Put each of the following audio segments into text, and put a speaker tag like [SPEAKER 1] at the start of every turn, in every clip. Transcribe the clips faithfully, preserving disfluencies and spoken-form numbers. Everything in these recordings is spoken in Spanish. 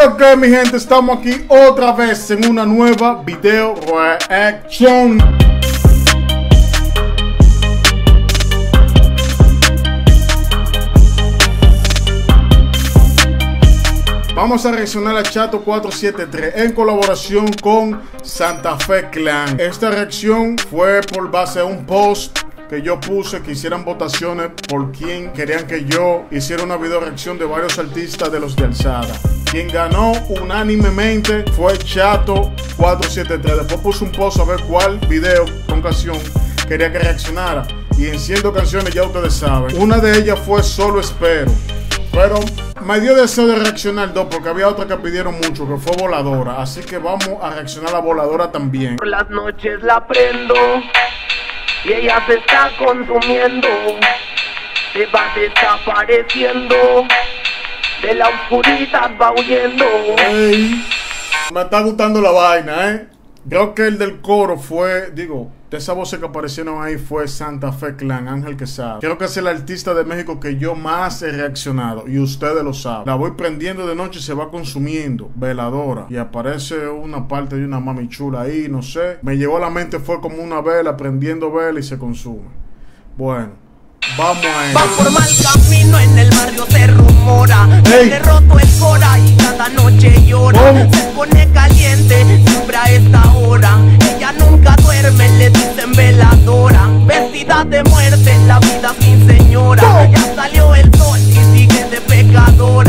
[SPEAKER 1] Ok, mi gente, estamos aquí otra vez en una nueva video reaction. Vamos a reaccionar a Chato cuatro siete tres en colaboración con Santa Fe Clan. Esta reacción fue por base a un post que yo puse, que hicieran votaciones por quien querían que yo hiciera una video reacción de varios artistas de los de alzada. Quien ganó unánimemente fue Chato cuatro siete tres. Después puse un post a ver cuál video con canción quería que reaccionara. Y en ciento canciones ya ustedes saben. Una de ellas fue Solo Espero. Pero me dio deseo de reaccionar dos porque había otra que pidieron mucho, que fue Voladora. Así que vamos a reaccionar a Voladora también.
[SPEAKER 2] Por las noches la prendo y ella se está consumiendo, se va desapareciendo, de la oscuridad va huyendo.
[SPEAKER 1] Hey, me está gustando la vaina, eh. Creo que el del coro fue, digo, de esas voces que aparecieron ahí fue Santa Fe Clan, Ángel Quesada. Creo que es el artista de México que yo más he reaccionado y ustedes lo saben. La voy prendiendo de noche y se va consumiendo, Veladora. Y aparece una parte de una mami chula ahí, no sé. Me llegó a la mente, fue como una vela, prendiendo vela y se consume. Bueno, vamos a eso.
[SPEAKER 2] Va por mal camino, en el barrio se rumora.
[SPEAKER 1] Hey.
[SPEAKER 2] Le roto el cora y cada noche llora.
[SPEAKER 1] ¿Cómo?
[SPEAKER 2] Se pone caliente, siempre a esta hora. Ella nunca duerme, le dicen veladora. Vestida de muerte, la vida sin señora.
[SPEAKER 1] ¿Cómo?
[SPEAKER 2] Ya salió el sol y sigue de pecadora.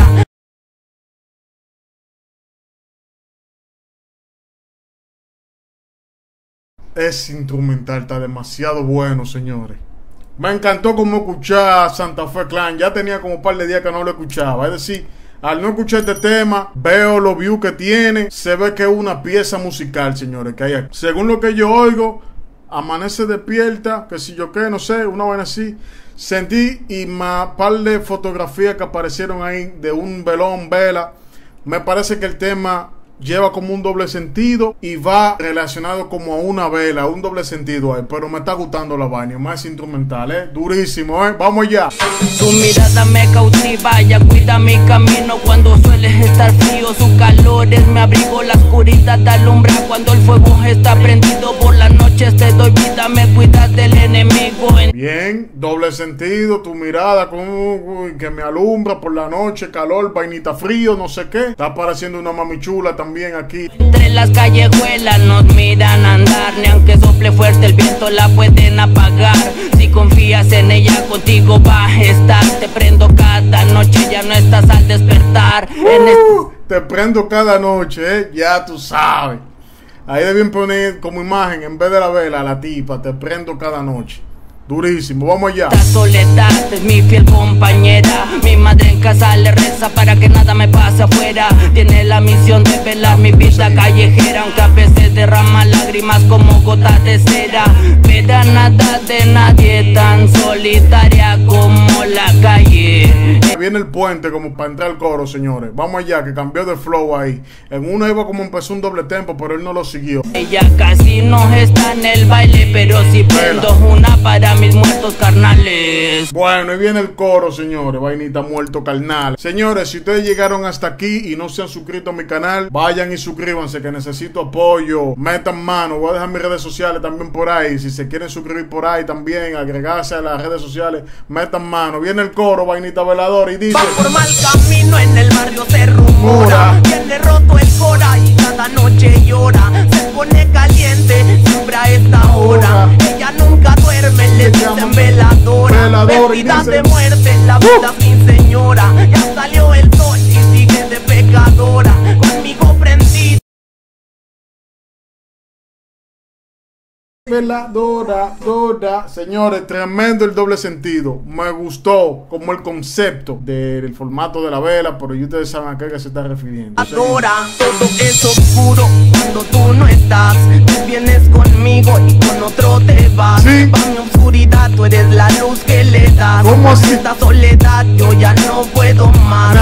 [SPEAKER 1] Ese instrumental está demasiado bueno, señores. Me encantó como escuchar Santa Fe Clan. Ya tenía como un par de días que no lo escuchaba. Es decir, al no escuchar este tema, veo los views que tiene. Se ve que es una pieza musical, señores, que hay aquí. Según lo que yo oigo, amanece despierta, que si yo qué, no sé, una vaina así. Sentí y más par de fotografías que aparecieron ahí de un velón, vela. Me parece que el tema lleva como un doble sentido y va relacionado como a una vela, un doble sentido ahí, pero me está gustando la vaina, más instrumental, eh, durísimo, eh, vamos allá.
[SPEAKER 2] Tu mirada me cautiva, ya cuida mi camino cuando suele estar frío, su calor es mi abrigo, la oscuridad te alumbra cuando el fuego está prendido, por las noches te doy vida, me cuidas del enemigo.
[SPEAKER 1] Bien, doble sentido, tu mirada con, uy, que me alumbra por la noche, calor, vainita frío, no sé qué, está apareciendo una mami chula también. También aquí.
[SPEAKER 2] Entre las callejuelas nos miran andar, ni aunque sople fuerte el viento la pueden apagar. Si confías en ella, contigo va a estar. Te prendo cada noche, ya no estás al despertar.
[SPEAKER 1] Uh,
[SPEAKER 2] en este...
[SPEAKER 1] Te prendo cada noche, eh, ya tú sabes. Ahí deben poner como imagen, en vez de la vela, la tipa, te prendo cada noche. Durísimo, vamos allá.
[SPEAKER 2] Esta soledad es mi fiel compañera. Mi madre en casa le reza para que nada me pase afuera. Tiene la misión de velar mi vida callejera, aunque a veces derrama lágrimas como gotas de cera. Pero nada de nadie tan solitaria como la calle.
[SPEAKER 1] Viene el puente como para entrar al coro, señores. Vamos allá, que cambió de flow ahí. En una iba como empezó un doble tempo, pero él no lo siguió.
[SPEAKER 2] Ella casi no está en el baile, pero si prendo una para mis muertos carnales.
[SPEAKER 1] Bueno, y viene el coro, señores. Vainita muerto carnal. Señores, si ustedes llegaron hasta aquí y no se han suscrito a mi canal, vayan y suscríbanse, que necesito apoyo. Metan mano. Voy a dejar mis redes sociales también por ahí. Si se quieren suscribir por ahí también, agregarse a las redes sociales, metan mano. Viene el coro, vainita veladora, y dice:
[SPEAKER 2] va por mal camino, en el barrio se rumora. Tiene roto el cora y cada noche llora. Se pone caliente, siempre a esta hora. Ella nunca duerme, le dicen veladora.
[SPEAKER 1] Velador,
[SPEAKER 2] vestida
[SPEAKER 1] dice...
[SPEAKER 2] de muerte, la vida uh. sin señora. Ya salió el sol y sigue de pecadora. Conmigo prendida.
[SPEAKER 1] Veladora, Dora. Señores, tremendo el doble sentido. Me gustó como el concepto del formato de la vela, pero ustedes saben a qué se está refiriendo.
[SPEAKER 2] Adora, todo es oscuro cuando tú no estás. Tú vienes conmigo y con otro te vas.
[SPEAKER 1] ¿Sí?
[SPEAKER 2] Pa' mi oscuridad, tú eres la luz que le das.
[SPEAKER 1] ¿Cómo así?
[SPEAKER 2] Esta soledad yo ya no puedo más.
[SPEAKER 1] Nah.
[SPEAKER 2] Por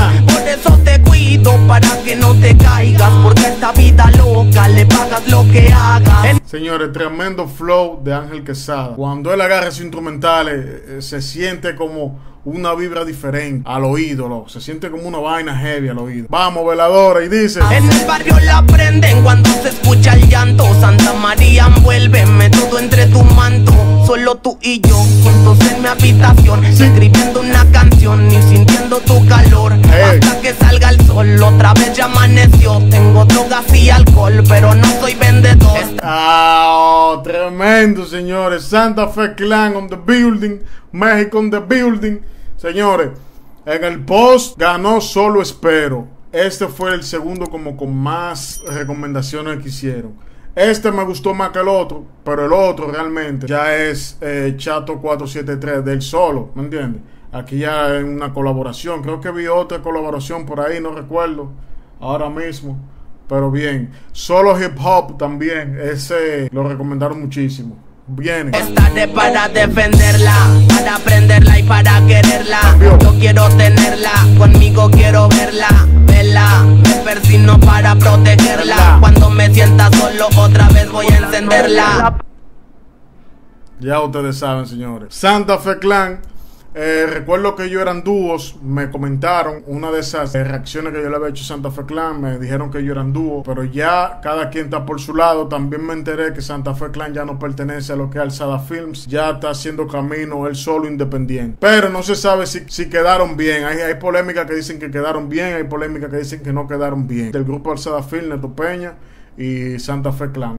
[SPEAKER 2] Por eso te cuido, para que no te caigas, porque esta vida loca le pagas lo que hagas.
[SPEAKER 1] Señores, tremendo flow de Ángel Quesada. Cuando él agarra esos instrumentales, eh, se siente como una vibra diferente al oído, lo. Se siente como una vaina heavy al oído. Vamos, veladora, y dice:
[SPEAKER 2] en el barrio la prenden cuando se escucha el llanto. Santa María, envuélveme todo entre tu manto. Solo tú y yo, juntos en mi habitación, sí, escribiendo una canción y sintiendo tu calor. Hey. Hasta que salga el sol, otra vez ya amaneció. Tengo drogas y alcohol, pero no soy vendedor.
[SPEAKER 1] Ah, oh, tremendo, señores. Santa Fe Clan on the building, México on the building. Señores, en el post ganó Solo Espero. Este fue el segundo como con más recomendaciones que hicieron. Este me gustó más que el otro, pero el otro realmente ya es eh, Chato cuatro siete tres del solo, ¿me entiendes? Aquí ya es una colaboración. Creo que vi otra colaboración por ahí, no recuerdo ahora mismo. Pero bien, Solo Hip Hop también, ese lo recomendaron muchísimo. Viene.
[SPEAKER 2] Estaré para defenderla, para aprenderla y para quererla. Yo quiero tenerla, conmigo quiero verla, verla. Me persino para protegerla. Cuando me sienta solo otra vez voy a encenderla.
[SPEAKER 1] Ya ustedes saben, señores. Santa Fe Clan. Eh, recuerdo que ellos eran dúos. Me comentaron una de esas eh, reacciones que yo le había hecho a Santa Fe Clan. Me dijeron que ellos eran dúos, pero ya cada quien está por su lado. También me enteré que Santa Fe Clan ya no pertenece a lo que es Alzada Films. Ya está haciendo camino él solo, independiente. Pero no se sabe si, si quedaron bien. Hay, hay polémicas que dicen que quedaron bien, hay polémicas que dicen que no quedaron bien. Del grupo Alzada Films, Neto Peña y Santa Fe Clan.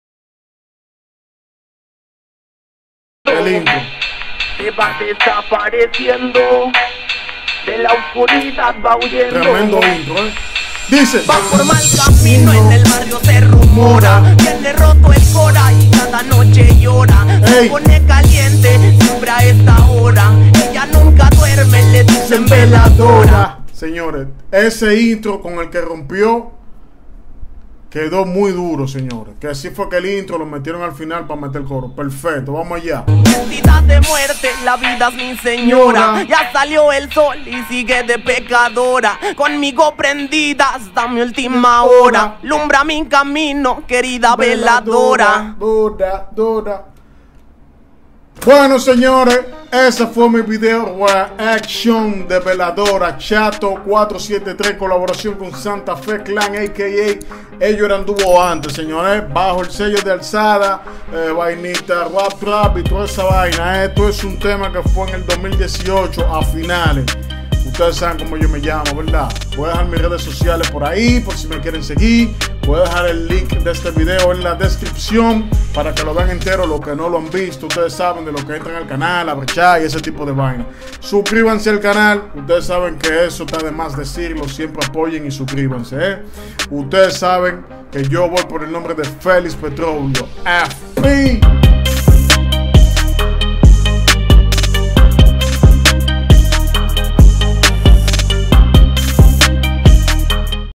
[SPEAKER 1] El intro.
[SPEAKER 2] Se va desapareciendo, de la oscuridad va huyendo.
[SPEAKER 1] Tremendo intro, ¿eh? Dice:
[SPEAKER 2] va por mal camino, en el barrio se rumora. Tiene roto el cora y cada noche llora. Se pone caliente, siempre a esta hora. Ella nunca duerme, le dicen veladora.
[SPEAKER 1] Señores, ese intro con el que rompió quedó muy duro, señores. Que así fue que el intro lo metieron al final para meter el coro. Perfecto, vamos allá.
[SPEAKER 2] Identidad de muerte, la vida es mi señora. Ya salió el sol y sigue de pecadora. Conmigo prendida hasta mi última hora. Lumbra mi camino, querida veladora.
[SPEAKER 1] Dura, dura. Bueno, señores, ese fue mi video reaction de Veladora, Chato cuatro siete tres, colaboración con Santa Fe Clan, a k a. Ellos eran dúo antes, señores, bajo el sello de Alzada, eh, vainita, rap trap y toda esa vaina. Esto es un tema que fue en el dos mil dieciocho, a finales. Ustedes saben cómo yo me llamo, ¿verdad? Voy a dejar mis redes sociales por ahí, por si me quieren seguir. Voy a dejar el link de este video en la descripción para que lo vean entero, los que no lo han visto. Ustedes saben de lo que entran al canal, a brechar y ese tipo de vaina. Suscríbanse al canal. Ustedes saben que eso está de más decirlo. Siempre apoyen y suscríbanse, ¿eh? Ustedes saben que yo voy por el nombre de Félix Petróleo. F P